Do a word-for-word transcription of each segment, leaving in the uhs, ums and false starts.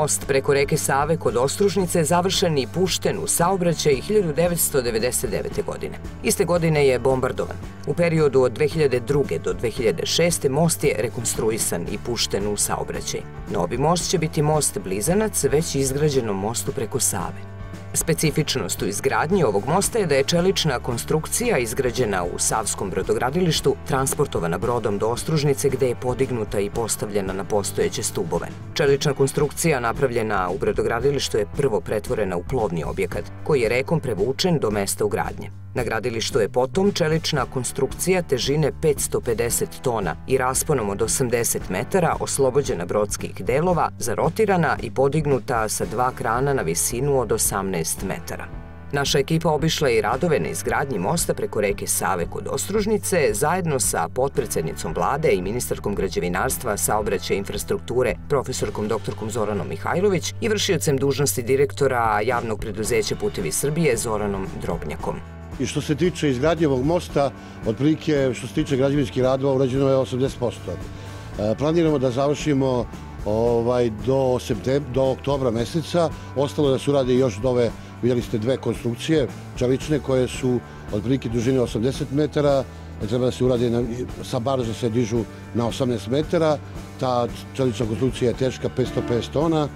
most preko reke Save kod Ostružnice je završen i pušten u saobraćaj hiljadu devetsto devedeset devete. godine. Iste godine je bombardovan. U periodu od dve hiljade druge. do dve hiljade šeste. most je rekonstruisan i pušten u saobraćaj. Novi most će biti most Blizanac, već izgrađenom mostu preko Save. Specifičnost u izgradnji ovog mosta je da je čelična konstrukcija izgrađena u Savskom brodogradilištu transportovana brodom do Ostružnice gde je podignuta i postavljena na postojeće stubove. Čelična konstrukcija napravljena u brodogradilištu je prvo pretvorena u plovni objekat, koji je rekom prevučen do mesta ugradnje. Na gradilištu je potom čelična konstrukcija težine petsto pedeset tona i rasponom od osamdeset metara oslobođena brodskih delova, zarotirana i podignuta sa dva krana na visinu od osamnaest metara. Naša ekipa obišla je i radove na izgradnji mosta preko reke Save kod Ostružnice zajedno sa potpredsednicom vlade i ministarkom građevinarstva, saobraćaja i infrastrukture, profesorkom doktorkom Zoranom Mihajlović i vršiocem dužnosti direktora javnog preduzeća Putevi Srbije Zoranom Drobnjakom. I što se tiče izgradnje ovog mosta, otprilike što se tiče građevinskih radova, urađeno je osamdeset posto. Planiramo da završimo do oktobra meseca. Ostalo da se urade još ove, vidjeli ste, dve konstrukcije čelične koje su otprilike dužine osamdeset metara. Treba da se urade, sa barže se dižu na osamnaest metara. Ta čelična konstrukcija je teška petsto pedeset tona.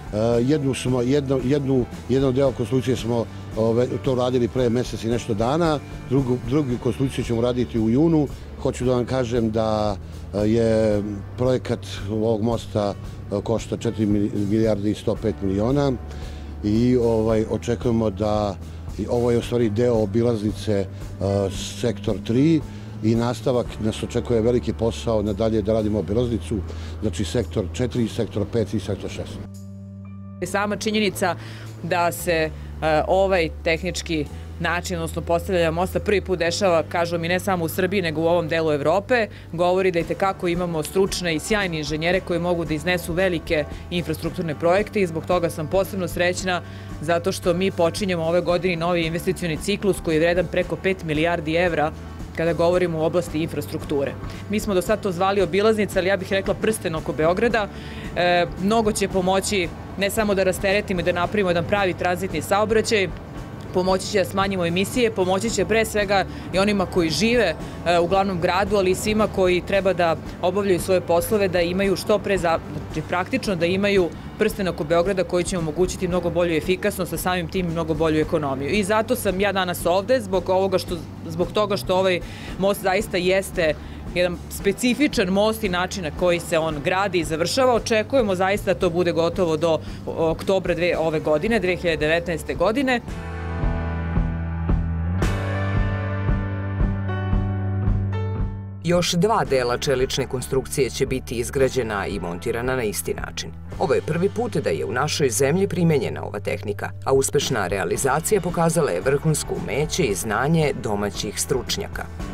Jedan deo konstrukcije smo to radili pre mesec i nešto dana, drugu konstrukciju ćemo raditi u junu. Hoću da vam kažem da je projekat ovog mosta košta četiri milijarde i sto pet miliona i očekujemo da ovo je u stvari deo obilaznice sektor tri i nastavak nas očekuje veliki posao nadalje da radimo obilaznicu, znači sektor četiri, sektor pet i sektor šest. Sama činjenica da se ovaj tehnički način, odnosno postavljanja mosta, prvi put dešava, kažu mi, ne samo u Srbiji, nego u ovom delu Evrope, govori da i tekako imamo stručne i sjajne inženjere koji mogu da iznesu velike infrastrukturne projekte i zbog toga sam posebno srećna zato što mi počinjemo ove godine novi investicioni ciklus koji je vredan preko pet milijardi evra kada govorimo u oblasti infrastrukture. Mi smo do sad to zvali obilaznica, ali ja bih rekla prsten oko Beograda. Mnogo će pomoći ne samo da rasteretimo i da napravimo jedan pravi tranzitni saobraćaj, pomoći će da smanjimo emisije, pomoći će pre svega i onima koji žive u glavnom gradu, ali i svima koji treba da obavljaju svoje poslove, da imaju što pre, praktično da imaju prsten oko Beograda koji će omogućiti mnogo bolju efikasnost, a samim tim mnogo bolju ekonomiju. I zato sam ja danas ovde, zbog toga što ovaj most zaista jeste jedan specifičan most i način na koji se on gradi i završava. Očekujemo zaista da to bude gotovo do oktobra ove godine, dve hiljade devetnaeste. godine. Još dva dela čelične konstrukcije će biti izgrađena i montirana na isti način. Ovo je prvi put da je u našoj zemlji primenjena ova tehnika, a uspešna realizacija pokazala je vrhunsko umeće i znanje domaćih stručnjaka.